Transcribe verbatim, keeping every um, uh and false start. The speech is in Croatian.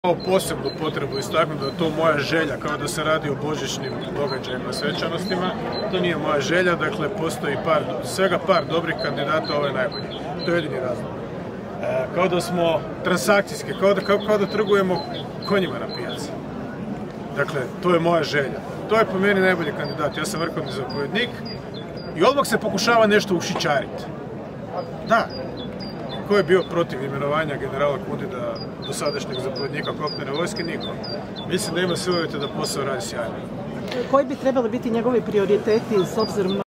Imao posebnu potrebu istaknuti da je to moja želja, kao da se radi o božićnim događajima, svečanostima. To nije moja želja, dakle postoji par, svega par dobrih kandidata, ovaj najbolji. To je jedini razlog. E, kao da smo transakcijski, kao da, kao, kao da trgujemo konjima na pijaci. Dakle, to je moja želja. To je po meni najbolji kandidat. Ja sam vrhovni zapovjednik i odmah se pokušava nešto ušićariti. Da. Ko je bio protiv imenovanja generala Kundida, dosadašnjeg zapovjednika kopnene vojske? Niko. Mislim da ima sve uvjete da posao radi sjajno. Koji bi trebali biti njegovi prioriteti s obzirom na